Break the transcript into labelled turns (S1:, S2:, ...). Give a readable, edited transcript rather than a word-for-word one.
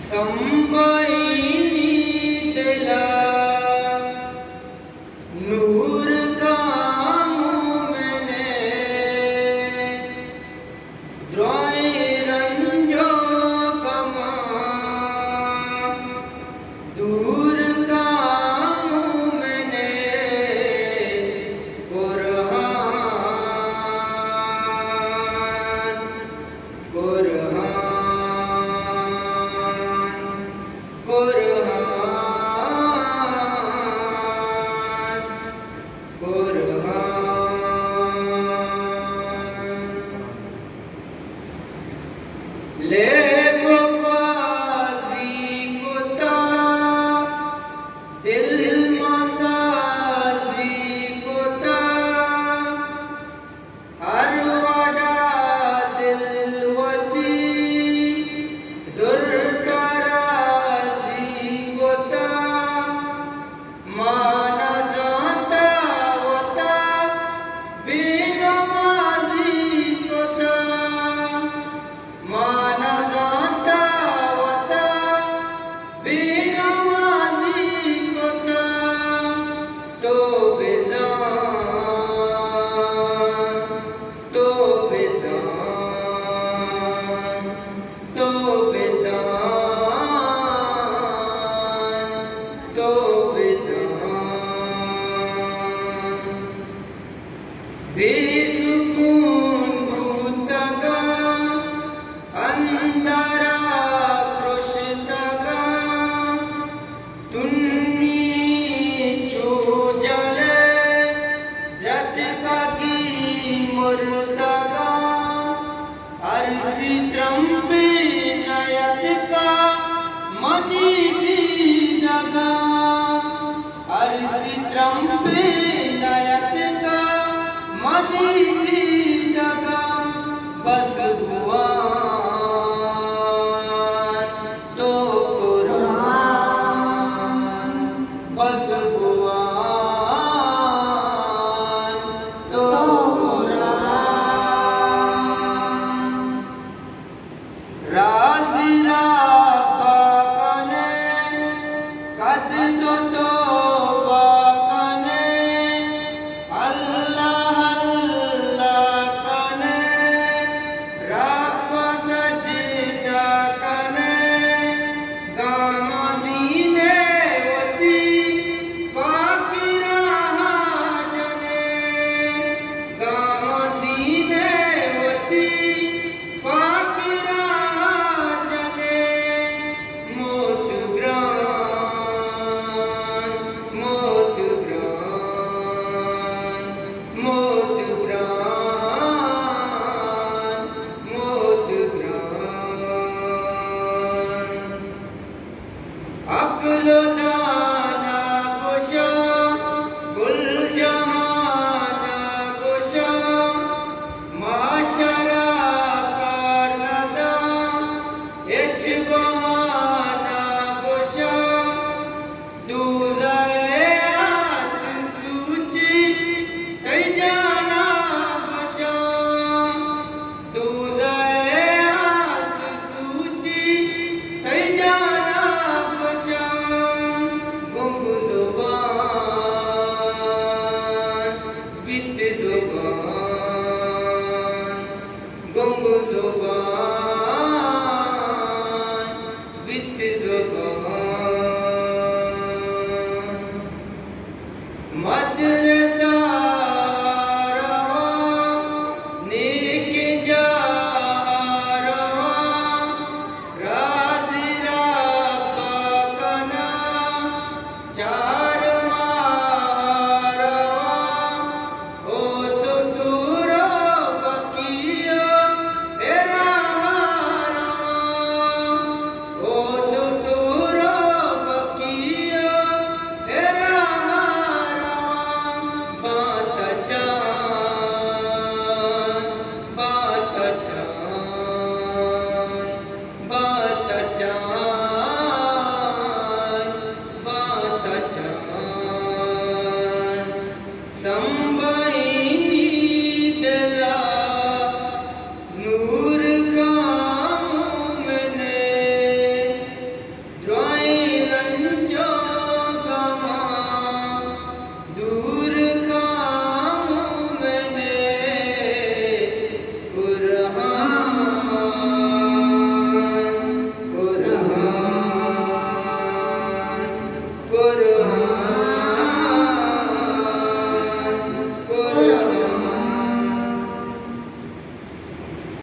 S1: संबाईनी दिला नूर का मैंने द्रोए रंजो कमा दूर का मैंने कुरान ले बवाजी कुता दिल मसाजी कुता हर वड़ा दिलवती जुर्तराजी कुता माना जाता वता बेनमाजी कुता माना जाता वता बेनमाजी कुता तो बेजान तो बेजान तो बेजान तो बेजान बेसुकून भूतगा अंदरा कृष्णगा तुन्नी चो जले रचका की मुर्तगा अर्सी त्रंबे नयत का मनी दीदगा अर्सी त्रंबे नयत का मनी दीदगा बस भुआन तो कुरान बस भुआन तो कुरान राजी राबा कने कद तो बाकने अल्लाह अल्लाह कने रब सजदा कने गामा दीने वती पाकी रहा जने गामा दीने वती पाकी रहा जने मौत ग्रान मौत ग्रान मौत ग्रान मौत ग्रान अक्ल दाना कुशा कुल जहाना कुशा माशरा कारनदा एच बहाना कुशा दूज़े आस सूची कई जाना कुशा दूज़े आस सूची कई जाना कुशा गुंग ज़ुबान बित ज़ुबान गुंग ज़ुबान